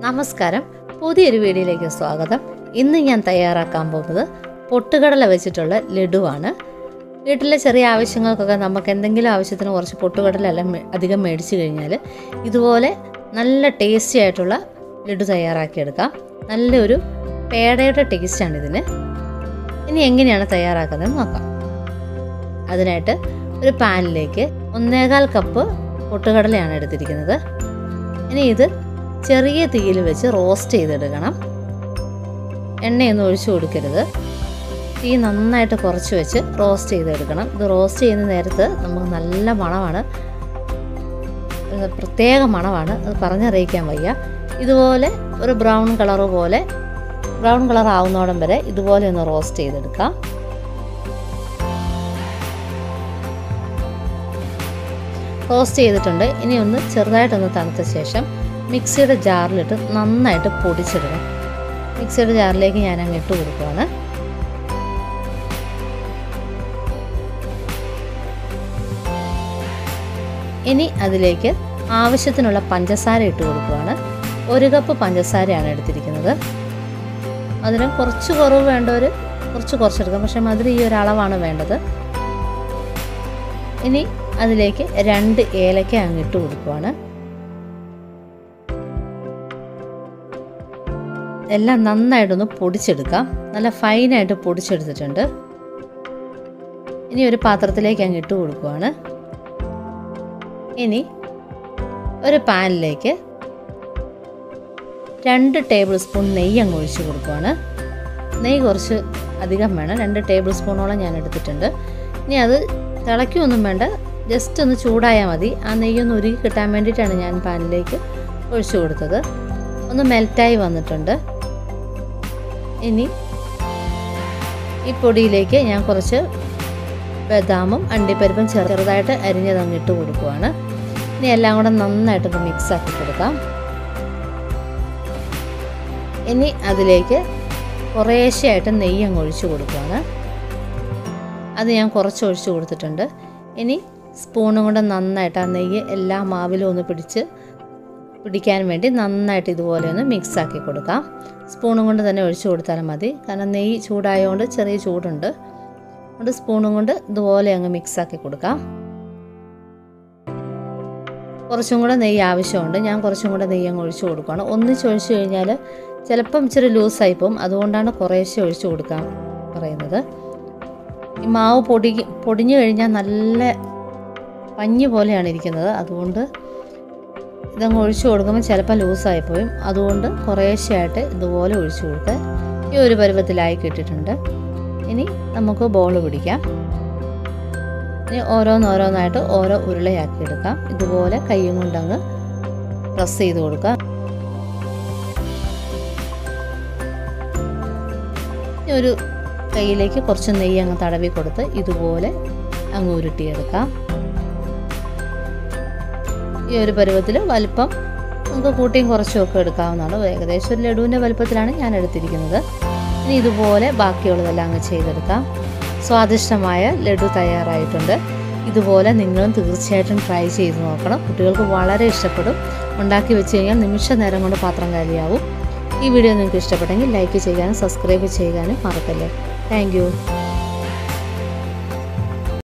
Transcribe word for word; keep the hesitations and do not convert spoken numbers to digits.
നമസ്കാരം, പുതിയൊരു വീഡിയോയിലേക്ക് സ്വാഗതം. ഇന്ന് ഞാൻ തയ്യാറാക്കാൻ പോകുന്നത് പൊട്ടുകടല വെച്ചിട്ടുള്ള ലഡുവാണ്. വീട്ടിലെ ചെറിയ ആവശ്യങ്ങൾക്കൊക്കെ നമുക്ക് എന്തെങ്കിലും ആവശ്യത്തിന് കുറച്ച് പൊട്ടുകടല എല്ലാം അധികം മേടിച്ചു കഴിഞ്ഞാൽ ഇതുപോലെ നല്ല ടേസ്റ്റി ആയിട്ടുള്ള ലഡു തയ്യാറാക്കിയെടുക്കാം. നല്ലൊരു പേടയുടെ ടേസ്റ്റാണ് ഇതിന്. ഇനി എങ്ങനെയാണ് തയ്യാറാക്കുന്നത് നോക്കാം. അതിനായിട്ട് ഒരു പാനിലേക്ക് ഒന്നേകാൽ കപ്പ് പൊട്ടുകടലയാണ് എടുത്തിരിക്കുന്നത്. ഇനി ഇത് ചെറിയ തീയിൽ വെച്ച് റോസ്റ്റ് ചെയ്തെടുക്കണം. എണ്ണയൊന്നും ഒഴിച്ചു കൊടുക്കരുത്. തീ നന്നായിട്ട് കുറച്ച് വെച്ച് റോസ്റ്റ് ചെയ്തെടുക്കണം. ഇത് റോസ്റ്റ് ചെയ്യുന്ന നേരത്ത് നമുക്ക് നല്ല മണമാണ്, പ്രത്യേക മണമാണ്, അത് പറഞ്ഞറിയിക്കാൻ വയ്യ. ഇതുപോലെ ഒരു ബ്രൗൺ കളർ പോലെ ബ്രൗൺ കളർ ആവുന്നോടം വരെ ഇതുപോലെ ഒന്ന് റോസ്റ്റ് ചെയ്തെടുക്കാം. റോസ്റ്റ് ചെയ്തിട്ടുണ്ട്. ഇനി ഒന്ന് ചെറുതായിട്ടൊന്ന് തണുത്ത ശേഷം മിക്സിയുടെ ജാറിലിട്ട് നന്നായിട്ട് പൊടിച്ചിടണം. മിക്സിയുടെ ജാറിലേക്ക് ഞാൻ അങ്ങ് ഇട്ട് കൊടുക്കുകയാണ്. ഇനി അതിലേക്ക് ആവശ്യത്തിനുള്ള പഞ്ചസാര ഇട്ട് കൊടുക്കുകയാണ്. ഒരു കപ്പ് പഞ്ചസാരയാണ് എടുത്തിരിക്കുന്നത്. അതിന് കുറച്ച് കുറവ് വേണ്ടവർ കുറച്ച് കുറച്ചെടുക്കാം, പക്ഷേ മധുരം ഈ ഒരു അളവാണ് വേണ്ടത്. ഇനി അതിലേക്ക് രണ്ട് ഏലക്ക അങ്ങ് ഇട്ട് കൊടുക്കുകയാണ്. എല്ലാം നന്നായിട്ടൊന്ന് പൊടിച്ചെടുക്കാം. നല്ല ഫൈനായിട്ട് പൊടിച്ചെടുത്തിട്ടുണ്ട്. ഇനി ഒരു പാത്രത്തിലേക്ക് അങ്ങ് ഇട്ട് കൊടുക്കുകയാണ്. ഇനി ഒരു പാനിലേക്ക് രണ്ട് ടേബിൾ സ്പൂൺ നെയ്യ് അങ്ങ് ഒഴിച്ച് കൊടുക്കുകയാണ്. നെയ്യ് കുറച്ച് അധികം വേണം, രണ്ട് ടേബിൾ സ്പൂണോളം ഞാൻ എടുത്തിട്ടുണ്ട്. ഇനി അത് തിളയ്ക്കൊന്നും വേണ്ട, ജസ്റ്റ് ഒന്ന് ചൂടായാൽ മതി. ആ നെയ്യൊന്ന് ഉരുകി കിട്ടാൻ വേണ്ടിയിട്ടാണ് ഞാൻ പാനിലേക്ക് ഒഴിച്ചു കൊടുത്തത്. ഒന്ന് മെൽറ്റായി വന്നിട്ടുണ്ട്. ഇനി ഈ പൊടിയിലേക്ക് ഞാൻ കുറച്ച് ബദാമും അണ്ടിപ്പരിപ്പും ചെറുതായിട്ട് അരിഞ്ഞതങ്ങ് ഇട്ട് കൊടുക്കുകയാണ്. ഇനി എല്ലാം കൂടെ നന്നായിട്ടൊന്ന് മിക്സ് ആക്കി കൊടുക്കാം. ഇനി അതിലേക്ക് കുറേശ്ശെയായിട്ട് നെയ്യ് അങ്ങ് ഒഴിച്ച് കൊടുക്കുകയാണ്. അത് ഞാൻ കുറച്ച് ഒഴിച്ച് കൊടുത്തിട്ടുണ്ട്. ഇനി സ്പൂണും കൊണ്ട് നന്നായിട്ട് ആ നെയ്യ് എല്ലാ മാവിലും ഒന്ന് പിടിച്ച് പിടിക്കാൻ വേണ്ടി നന്നായിട്ട് ഇതുപോലെ ഒന്ന് മിക്സ് ആക്കി കൊടുക്കാം. സ്പൂണും കൊണ്ട് തന്നെ ഒഴിച്ചു കൊടുത്താലും മതി, കാരണം നെയ്യ് ചൂടായതുകൊണ്ട് ചെറിയ ചൂടുണ്ട്. അതുകൊണ്ട് സ്പൂണും കൊണ്ട് ഇതുപോലെ അങ്ങ് മിക്സ് ആക്കി കൊടുക്കാം. കുറച്ചും കൂടെ നെയ്യ് ആവശ്യമുണ്ട്. ഞാൻ കുറച്ചും കൂടെ നെയ്യ് അങ്ങ് ഒഴിച്ചു കൊടുക്കുകയാണ്. ഒന്നിച്ച് ഒഴിച്ചു കഴിഞ്ഞാൽ ചിലപ്പം ഇച്ചിരി ലൂസായി പോകും. അതുകൊണ്ടാണ് കുറേശ്ശെ ഒഴിച്ചു കൊടുക്കാൻ പറയുന്നത്. ഈ മാവ് പൊടി പൊടിഞ്ഞു കഴിഞ്ഞാൽ നല്ല പഞ്ഞി പോലെയാണ് ഇരിക്കുന്നത്. അതുകൊണ്ട് ഇതങ്ങ് ഒഴിച്ചു കൊടുക്കുമ്പോൾ ചിലപ്പോൾ ലൂസായിപ്പോയും. അതുകൊണ്ട് കുറേശ്ശെയായിട്ട് ഇതുപോലെ ഒഴിച്ചു കൊടുത്ത് ഈ ഒരു പരുവത്തിലായി കിട്ടിയിട്ടുണ്ട്. ഇനി നമുക്ക് ബോൾ പിടിക്കാം. ഇനി ഓരോന്നോരോന്നായിട്ട് ഓരോ ഉരുളയാക്കി എടുക്കാം. ഇതുപോലെ കൈയും കൊണ്ടങ്ങ് പ്രസ് ചെയ്ത് കൊടുക്കാം. ഇനി ഒരു കൈയിലേക്ക് കുറച്ച് നെയ്യ് അങ്ങ് തടവി കൊടുത്ത് ഇതുപോലെ അങ്ങ് ഉരുട്ടിയെടുക്കാം. ഈ ഒരു പരുവത്തിൽ വലിപ്പം നമുക്ക് കൂട്ടിയും കുറച്ചും ഒക്കെ എടുക്കാവുന്നതാണ്. ഏകദേശം ഒരു ലഡുവിൻ്റെ വലുപ്പത്തിലാണ് ഞാൻ എടുത്തിരിക്കുന്നത്. ഇനി ഇതുപോലെ ബാക്കിയുള്ളതെല്ലാം അങ്ങ് ചെയ്തെടുക്കാം. സ്വാദിഷ്ടമായ ലഡു തയ്യാറായിട്ടുണ്ട്. ഇതുപോലെ നിങ്ങളും തീർച്ചയായിട്ടും ട്രൈ ചെയ്ത് നോക്കണം. കുട്ടികൾക്ക് വളരെ ഇഷ്ടപ്പെടും. ഉണ്ടാക്കി വെച്ച് കഴിഞ്ഞാൽ നിമിഷ നേരം കൊണ്ട് പാത്രം കാലിയാവും. ഈ വീഡിയോ നിങ്ങൾക്ക് ഇഷ്ടപ്പെട്ടെങ്കിൽ ലൈക്ക് ചെയ്യാനും സബ്സ്ക്രൈബ് ചെയ്യാനും മറക്കല്ലേ. Thank U.